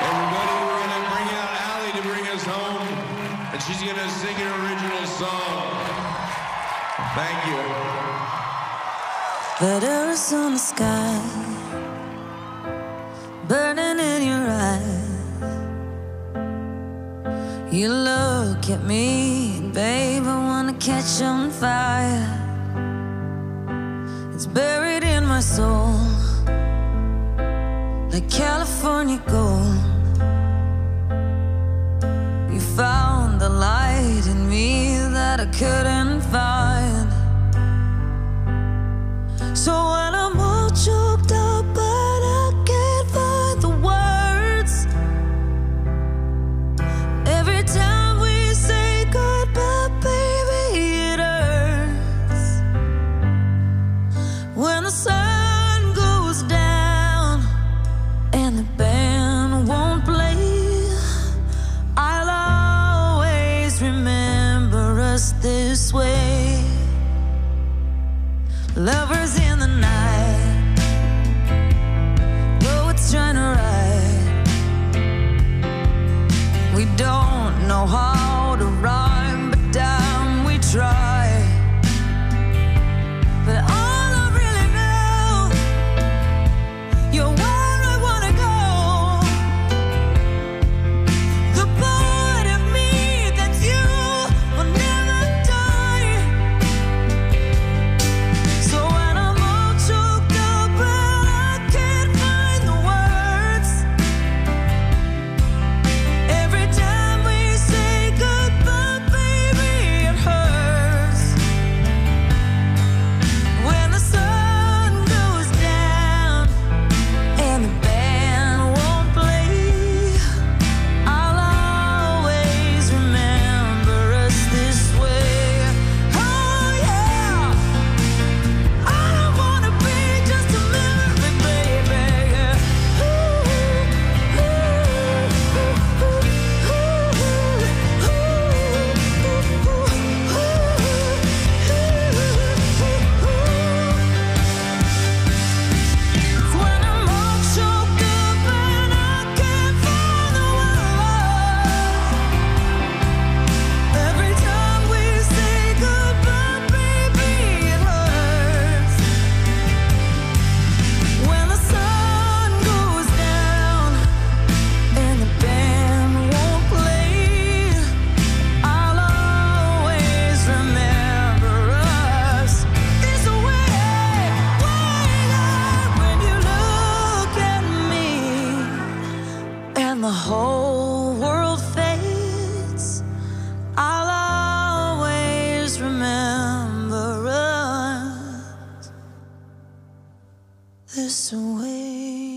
Everybody, we're gonna bring out Allie to bring us home, and she's gonna sing an original song. Thank you. That Arizona sky burning in your eyes. You look at me, babe, I wanna catch on fire. It's buried in my soul like California gold. You found the light in me that I couldn't find. So when I'm all choked up but I can't find the words, every time we say goodbye, baby, it hurts. When the sun goes down and the band won't play, I'll always remember us this way. Lovers in the night, poets trying to write. We don't know how to rhyme, but damn, we try. But all I really know, you're where I wanna go. The part of me that you will never die. So when I'm all choked up and I can't find the words, every time we say goodbye, baby, it hurts. When the sun goes down and the band won't play, I'll always remember us this way. Oh yeah, I don't wanna be just a memory, baby. When I'm all choked up and I can't find the words, every time we say goodbye, baby, it hurts. When the sun goes down and the band won't play, I'll always remember us this way. When you look at me and the whole world fades, I'll always remember us this way.